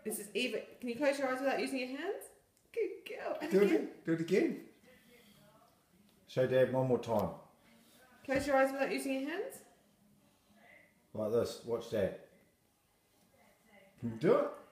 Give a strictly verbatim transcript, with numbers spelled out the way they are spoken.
This is even. Can you close your eyes without using your hands? Good girl. And Do again. it. Do it again. Show Dad one more time. Close your eyes without using your hands. Like this. Watch Dad. Do it.